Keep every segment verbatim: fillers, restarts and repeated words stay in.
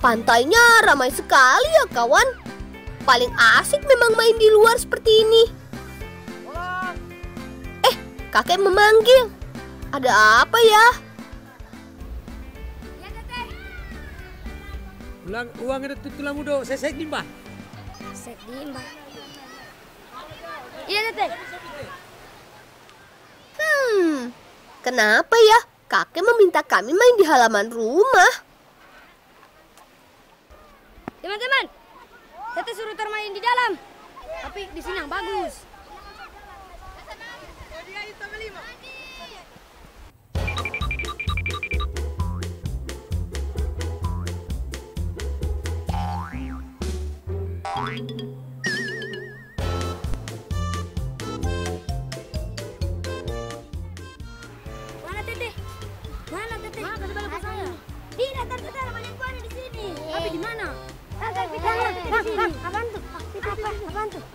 Pantainya ramai sekali ya kawan. Paling asik memang main di luar seperti ini. Eh, kakek memanggil. Ada apa ya? Ulang uang itu tulang mudo, saya sek di mbah. Sek di mbah. Iya teteh. Hmm, kenapa ya kakek meminta kami main di halaman rumah? Teman-teman, teteh suruh termain di dalam. Tapi di sini yang bagus. Mana teteh? Mana teteh? Mana kasih balik ke saya? Tidak, teteh namanya gua ada di sini. Tapi di mana? Teteh di sana. Bang, bang, apaan tuh? Apa? Apaan tuh?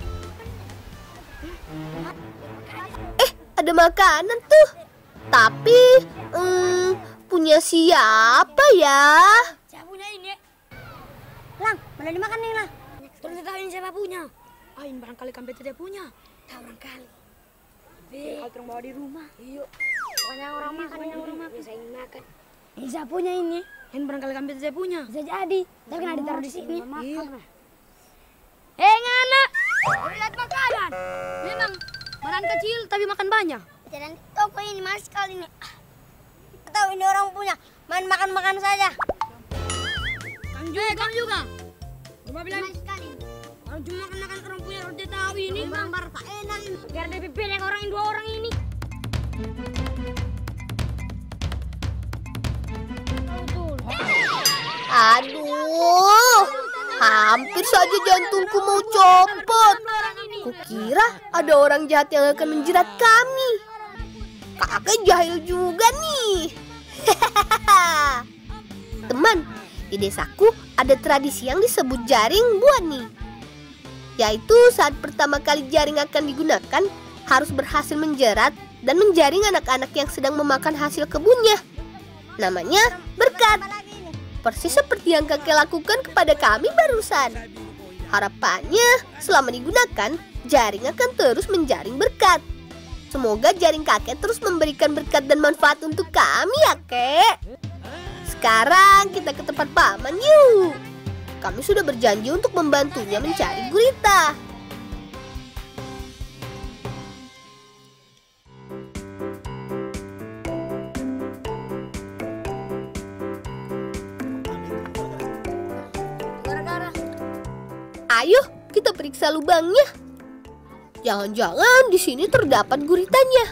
Eh, ada makanan tuh. Tapi, hmm, punya siapa ya? Siapa punya ini? Lang, mana dimakan nih, Lang? Terus tahu ini siapa punya? Ah, ini barangkali kan teteh punya. Tahu barangkali. Eh, kalau bawa di rumah. Iya. Pokoknya orang makan, yang orang makan. Saya ingin makan. Ini siapa punya ini? Ini barangkali kan teteh punya. Bisa jadi. Tapi kan ditaruh di sini. Iya. Eh, ngana. Lihat makanan. Memang makanan kecil tapi makan banyak. Dan toko ini mas sekali nih. Tahu ini orang punya. Main makan-makan saja. Kamu juga, eh, kamu juga. Coba bilang sekali. Kalau cuma makan orang punya roti tahu ini. Gambar tak enak ini. Biar ada pipin yang orang dua orang ini. Aduh, hampir saja jantungku mau copot. Kukira ada orang jahat yang akan menjerat kami. Kakek jahil juga nih. Teman, di desaku ada tradisi yang disebut jaring buani. Yaitu saat pertama kali jaring akan digunakan, harus berhasil menjerat dan menjaring anak-anak yang sedang memakan hasil kebunnya. Namanya berkat. Persis seperti yang kakek lakukan kepada kami barusan. Harapannya selama digunakan, jaring akan terus menjaring berkat. Semoga jaring kakek terus memberikan berkat dan manfaat untuk kami ya, kek. Sekarang kita ke tempat paman yuk. Kami sudah berjanji untuk membantunya mencari gurita. Ayo, kita periksa lubangnya. Jangan-jangan di sini terdapat guritanya.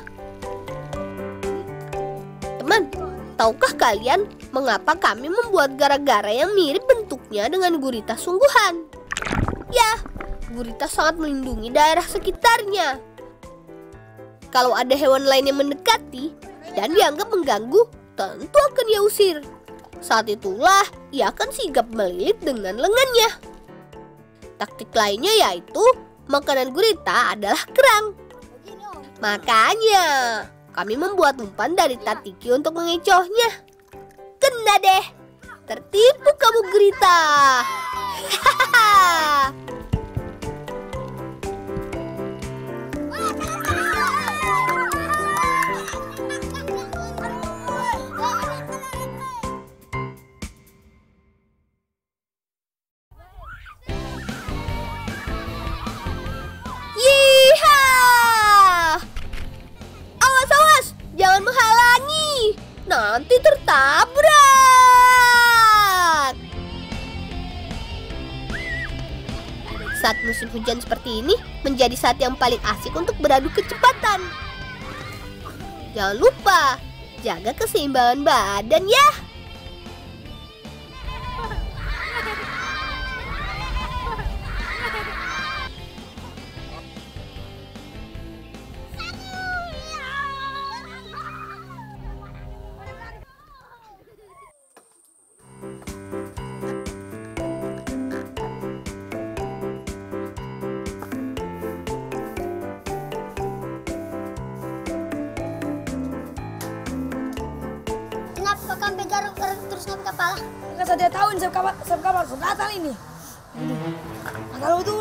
Teman, tahukah kalian mengapa kami membuat gara-gara yang mirip bentuknya dengan gurita sungguhan? Ya, gurita sangat melindungi daerah sekitarnya. Kalau ada hewan lain yang mendekati dan dianggap mengganggu, tentu akan ia usir. Saat itulah ia akan sigap melilit dengan lengannya. Taktik lainnya yaitu makanan gurita adalah kerang. Makanya kami membuat umpan dari tatiki untuk mengecohnya. Kena deh, tertipu kamu gurita. Hahaha. Nanti tertabrak. Saat musim hujan seperti ini menjadi saat yang paling asik untuk beradu kecepatan. Jangan lupa jaga keseimbangan badan ya. Kenapa sampai garuk-garuk terus ngap kepala? Maka saya tahu ini kabar kabar Natal ini. Natal betul.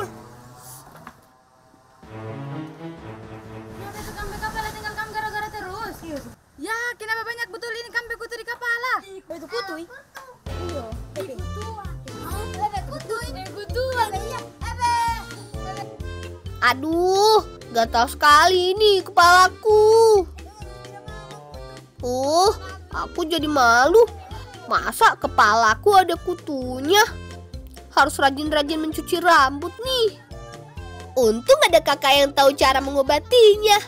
Tinggal kamu gara-gara terus. Ya, kenapa banyak betul ini kampe kutu di kepala? Itu kutu. Iya. Aduh, gatal sekali ini kepalaku. Uh, aku jadi malu. Masa kepalaku ada kutunya? Harus rajin-rajin mencuci rambut nih. Untung ada kakak yang tahu cara mengobatinya.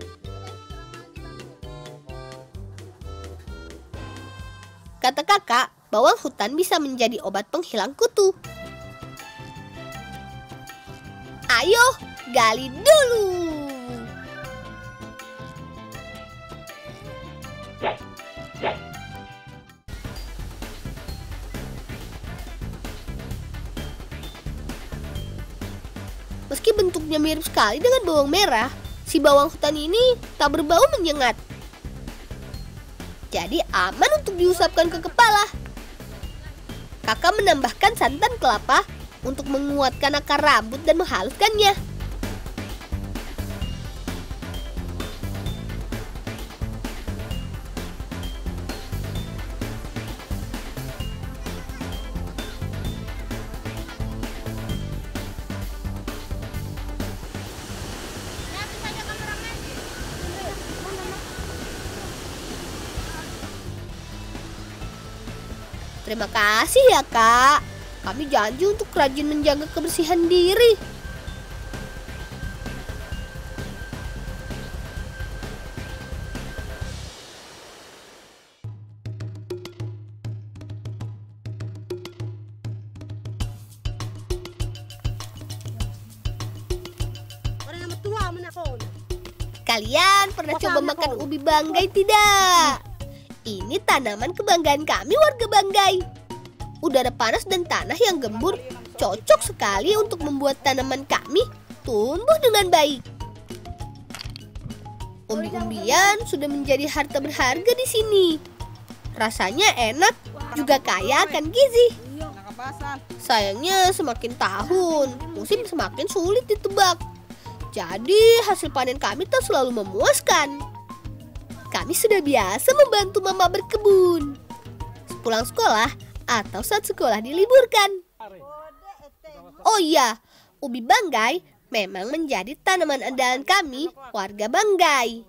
Kata kakak, bawang hutan bisa menjadi obat penghilang kutu. Ayo, gali dulu. Meski bentuknya mirip sekali dengan bawang merah, si bawang hutan ini tak berbau menyengat. Jadi aman untuk diusapkan ke kepala. Kakak menambahkan santan kelapa untuk menguatkan akar rambut dan menghaluskannya. Terima kasih ya kak. Kami janji untuk rajin menjaga kebersihan diri. Kalian pernah coba makan ubi banggai tidak? Ini tanaman kebanggaan kami warga Banggai. Udara panas dan tanah yang gembur cocok sekali untuk membuat tanaman kami tumbuh dengan baik. Umbi-umbian sudah menjadi harta berharga di sini. Rasanya enak, juga kaya akan gizi. Sayangnya semakin tahun, musim semakin sulit ditebak. Jadi hasil panen kami tak selalu memuaskan. Kami sudah biasa membantu mama berkebun. Pulang sekolah atau saat sekolah diliburkan. Oh iya, ubi banggai memang menjadi tanaman andalan kami, warga Banggai.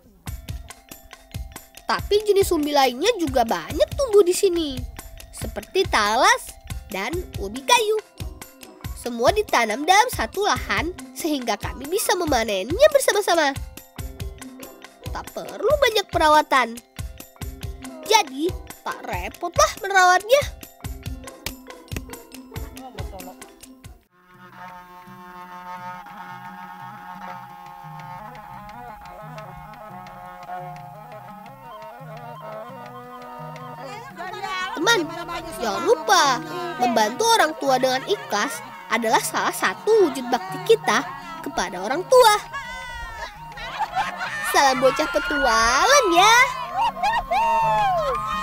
Tapi jenis umbi lainnya juga banyak tumbuh di sini, seperti talas dan ubi kayu. Semua ditanam dalam satu lahan sehingga kami bisa memanennya bersama-sama. Tak perlu banyak perawatan. Jadi tak repotlah merawatnya. Teman, jangan lupa membantu orang tua dengan ikhlas adalah salah satu wujud bakti kita kepada orang tua. Salam bocah petualang ya.